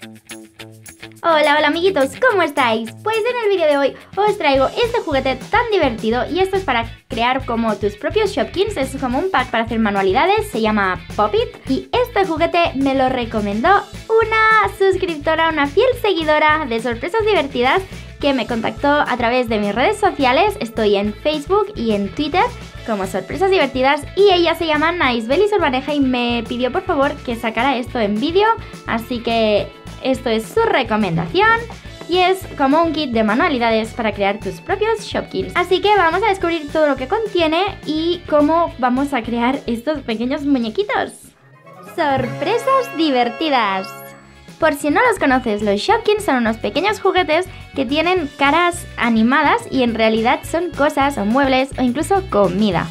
Hola, hola amiguitos, ¿cómo estáis? Pues en el vídeo de hoy os traigo este juguete tan divertido y esto es para crear como tus propios Shopkins, es como un pack para hacer manualidades, se llama Pop It y este juguete me lo recomendó una suscriptora, una fiel seguidora de Sorpresas Divertidas que me contactó a través de mis redes sociales, estoy en Facebook y en Twitter como Sorpresas Divertidas y ella se llama Naisbeli Sorbaneja y me pidió por favor que sacara esto en vídeo, así que esto es su recomendación y es como un kit de manualidades para crear tus propios Shopkins. Así que vamos a descubrir todo lo que contiene y cómo vamos a crear estos pequeños muñequitos. Sorpresas divertidas. Por si no los conoces, los Shopkins son unos pequeños juguetes que tienen caras animadas y en realidad son cosas o muebles o incluso comida.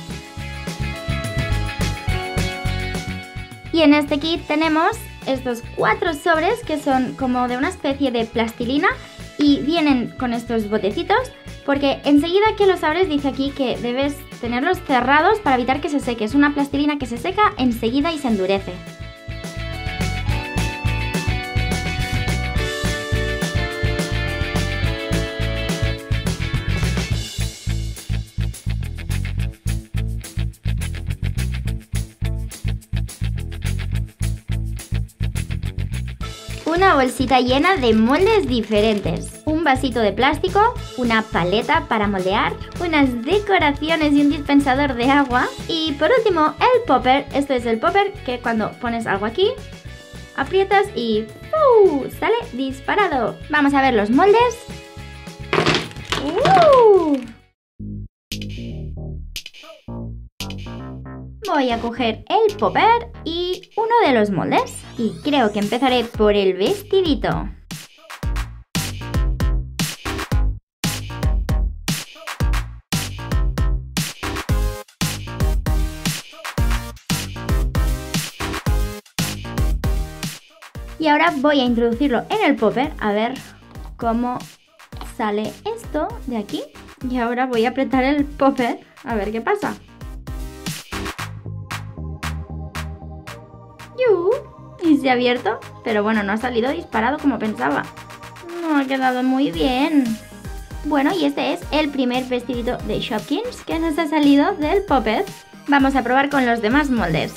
Y en este kit tenemos estos 4 sobres que son como de una especie de plastilina y vienen con estos botecitos porque enseguida que los abres dice aquí que debes tenerlos cerrados para evitar que se seque. Es una plastilina que se seca enseguida y se endurece. Una bolsita llena de moldes diferentes, un vasito de plástico, una paleta para moldear, unas decoraciones y un dispensador de agua y por último el popper. Esto es el popper que cuando pones algo aquí, aprietas y sale disparado. Vamos a ver los moldes. Voy a coger el popper y uno de los moldes y creo que empezaré por el vestidito. Y ahora voy a introducirlo en el popper a ver cómo sale esto de aquí. Y ahora voy a apretar el popper a ver qué pasa. Y se ha abierto, pero bueno, no ha salido disparado como pensaba. No ha quedado muy bien. Bueno, y este es el primer vestidito de Shopkins que nos ha salido del popper. Vamos a probar con los demás moldes.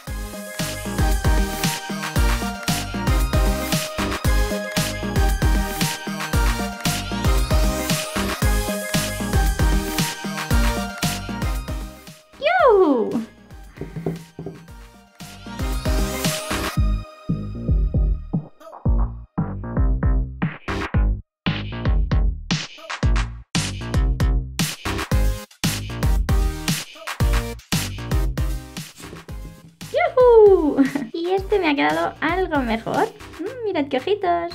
¡Yuhu! Y este me ha quedado algo mejor. Mirad qué ojitos.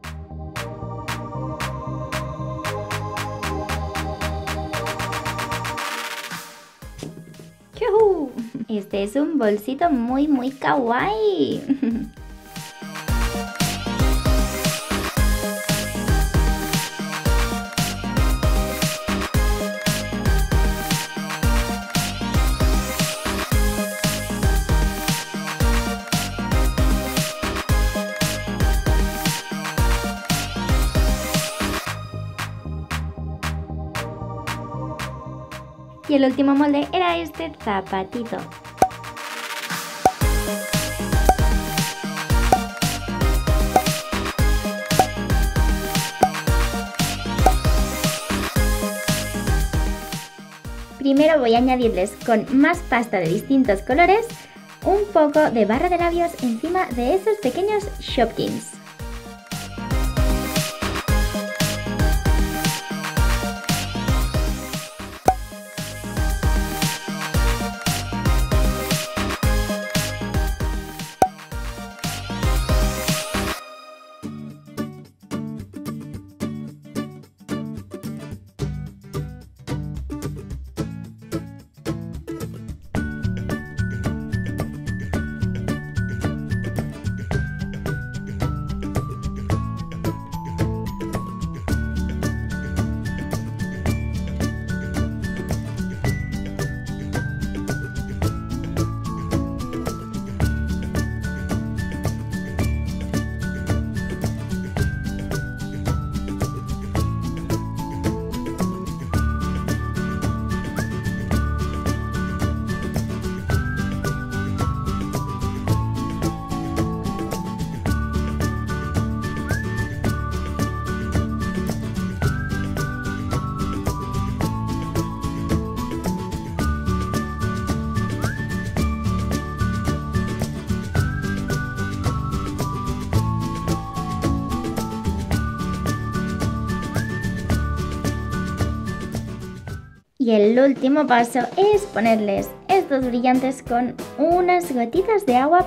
¡Yuhu! Este es un bolsito muy kawaii. Y el último molde era este zapatito. Primero voy a añadirles con más pasta de distintos colores un poco de barra de labios encima de esos pequeños Shopkins. Y el último paso es ponerles estos brillantes con unas gotitas de agua.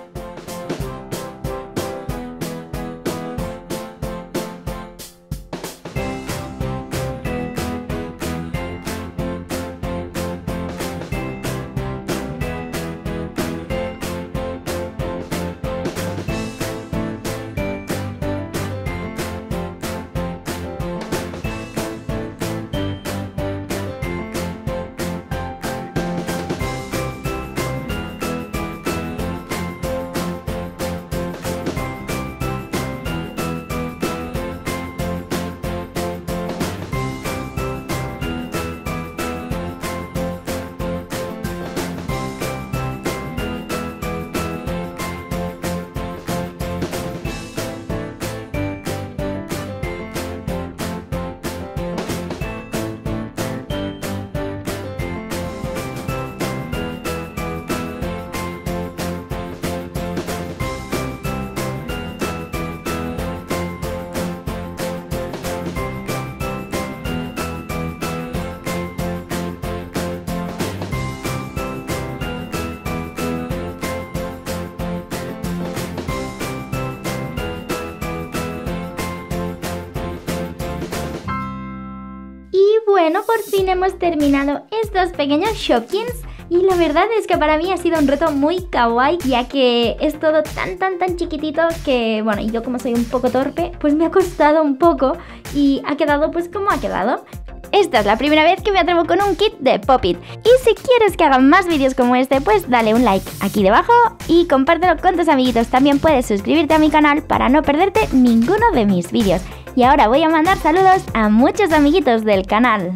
Bueno, por fin hemos terminado estos pequeños Shopkins y la verdad es que para mí ha sido un reto muy kawaii, ya que es todo tan chiquitito que, bueno, y yo como soy un poco torpe, pues me ha costado un poco y ha quedado pues como ha quedado. Esta es la primera vez que me atrevo con un kit de Pop-It. Y si quieres que haga más vídeos como este, pues dale un like aquí debajo y compártelo con tus amiguitos. También puedes suscribirte a mi canal para no perderte ninguno de mis vídeos. Y ahora voy a mandar saludos a muchos amiguitos del canal.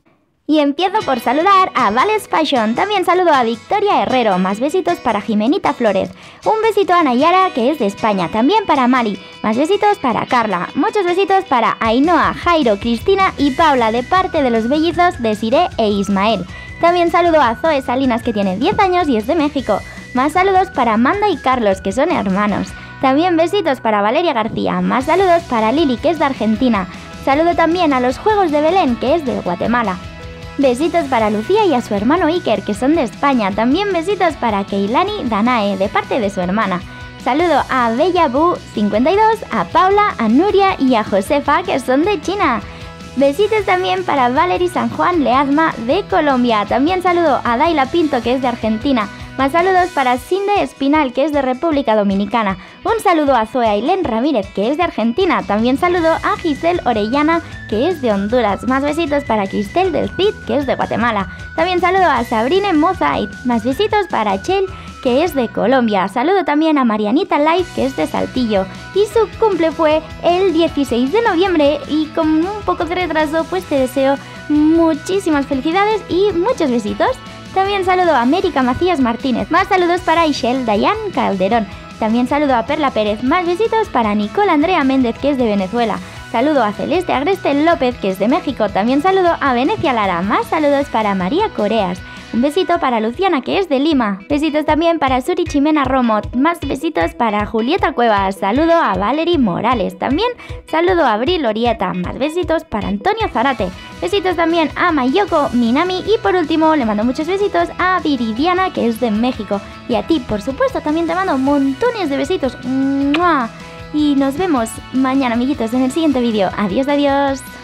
Y empiezo por saludar a Vales Fashion, también saludo a Victoria Herrero, más besitos para Jimenita Flores, un besito a Nayara que es de España, también para Mali, más besitos para Carla, muchos besitos para Ainhoa, Jairo, Cristina y Paula de parte de los bellizos de Siré e Ismael. También saludo a Zoe Salinas que tiene 10 años y es de México, más saludos para Amanda y Carlos que son hermanos. También besitos para Valeria García, más saludos para Lili que es de Argentina, saludo también a los Juegos de Belén que es de Guatemala. Besitos para Lucía y a su hermano Iker, que son de España. También besitos para Keilani Danae, de parte de su hermana. Saludo a Bella Bu 52, a Paula, a Nuria y a Josefa, que son de China. Besitos también para Valerie San Juan Leazma, de Colombia. También saludo a Daila Pinto, que es de Argentina. Más saludos para Cinde Espinal, que es de República Dominicana. Un saludo a Zoe Ailén Ramírez, que es de Argentina. También saludo a Giselle Orellana, que es de Honduras. Más besitos para Cristel del Cid, que es de Guatemala. También saludo a Sabrine Mozait. Más besitos para Chel, que es de Colombia. Saludo también a Marianita Life, que es de Saltillo. Y su cumple fue el 16 de noviembre y con un poco de retraso, pues te deseo muchísimas felicidades y muchos besitos. También saludo a América Macías Martínez. Más saludos para Ishel Dayan Calderón. También saludo a Perla Pérez. Más besitos para Nicole Andrea Méndez, que es de Venezuela. Saludo a Celeste Agreste López, que es de México. También saludo a Venecia Lara. Más saludos para María Coreas. Un besito para Luciana, que es de Lima. Besitos también para Suri Chimena Romo. Más besitos para Julieta Cuevas. Saludo a Valerie Morales. También saludo a Abril Orieta. Más besitos para Antonio Zarate. Besitos también a Mayoko Minami. Y por último le mando muchos besitos a Viridiana, que es de México. Y a ti, por supuesto, también te mando montones de besitos. ¡Mua! Y nos vemos mañana, amiguitos, en el siguiente vídeo. Adiós, adiós.